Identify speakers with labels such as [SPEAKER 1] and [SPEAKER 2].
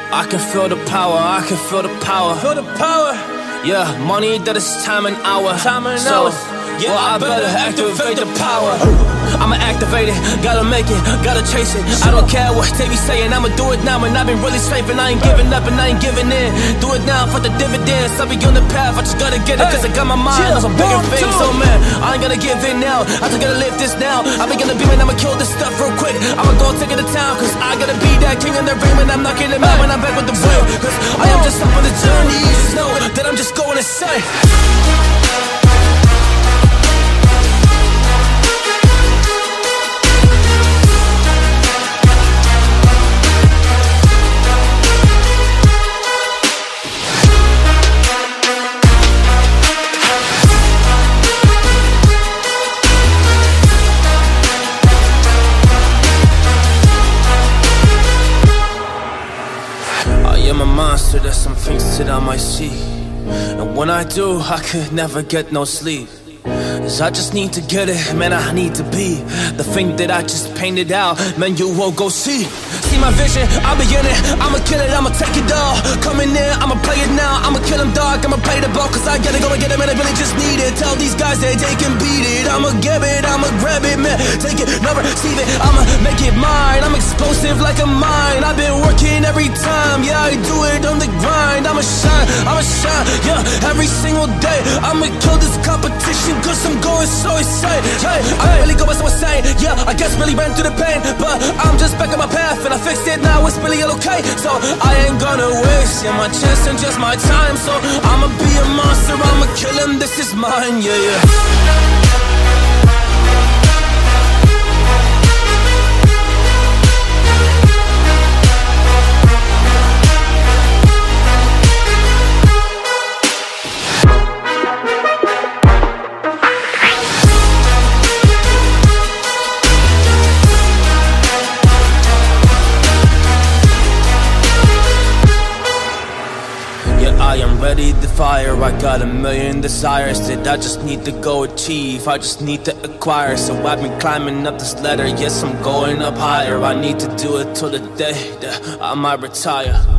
[SPEAKER 1] I can feel the power, I can feel the power.
[SPEAKER 2] Feel the power.
[SPEAKER 1] Yeah, money that is time and hour.
[SPEAKER 2] Time and
[SPEAKER 1] so,
[SPEAKER 2] hours.
[SPEAKER 1] Yeah, well, I better activate the power. I'ma activate it, gotta make it, gotta chase it. I don't care what they be saying, I'ma do it now. And I've been really safe and I ain't giving up and I ain't giving in. Do it now for the dividends, I'll be on the path, I just gotta get it. Cause I got my mind on some bigger things. So man, I ain't gonna give in now, I just gotta live this now. I be gonna be man, I'ma kill this stuff real quick. I'ma go take it to town, cause I gotta be that king in the ring. When I'm knocking him out, when I'm back with the wheel. Cause I am just up on the journey, just know that I'm just going insane. I'm a monster, there's some things that I might see. And when I do, I could never get no sleep. Cause I just need to get it, man, I need to be the thing that I just painted out, man, you won't go see. See my vision, I'll be in it, I'ma kill it, I'ma take it all. Coming in, I'ma play it now, I'ma kill him dog, I'ma play the ball. Cause I gotta go and get it, man, I really just need it. Tell these guys that they can beat it, I'ma get it, I'ma grab it, man. Take it, never receive it, I'ma make it mine. I'm explosive like a mine, I've been working every time. Yeah, I do it on the grind, I'ma shine, yeah, every single day. I'ma kill this competition cause I'm going so insane. Hey, I really go by so insane. Yeah, I guess really ran through the pain, but I'm just back on my path and I fixed it now. It's really okay. So I ain't gonna waste my chance and just my time. So I'ma be a monster, I'ma kill him. This is mine. Yeah, yeah. I am ready to fire, I got a million desires that I just need to go achieve, I just need to acquire. So I've been climbing up this ladder, yes I'm going up higher. I need to do it till the day that I might retire.